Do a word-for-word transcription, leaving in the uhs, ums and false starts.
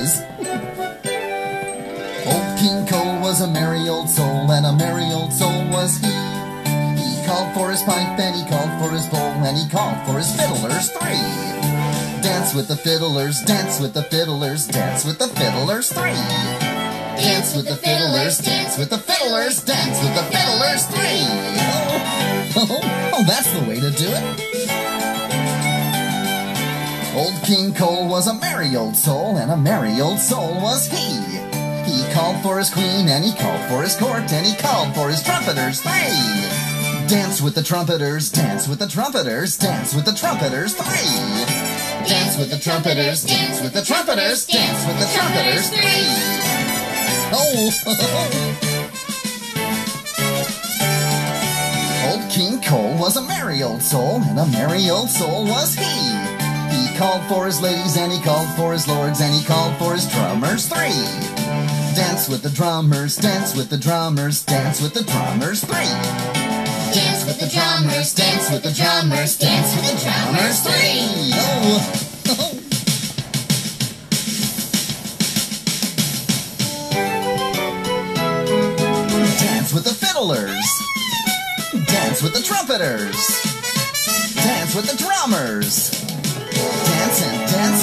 Old King Cole was a merry old soul, and a merry old soul was he. He called for his pipe, and he called for his bowl, and he called for his fiddlers three. Dance with the fiddlers, dance with the fiddlers, dance with the fiddlers three. Dance with the fiddlers, dance with the fiddlers, dance with the fiddlers three. Oh, oh, oh, that's the way to do it. Old King Cole was a merry old soul, and a merry old soul was he. He called for his queen, and he called for his court, and he called for his trumpeters three. Dance with the trumpeters, dance with the trumpeters, dance with the trumpeters three. Dance with the trumpeters, dance with the trumpeters, dance with the trumpeters three. Oh! Old King Cole was a merry old soul, and a merry old soul was he. He called for his ladies, and he called for his lords, and he called for his drummers three. Dance with the drummers, dance with the drummers, dance with the drummers three. Dance with the drummers, dance with the drummers, dance with the drummers three. Oh! Dance with the fiddlers. Dance with the trumpeters. Dance with the drummers. Dance and dance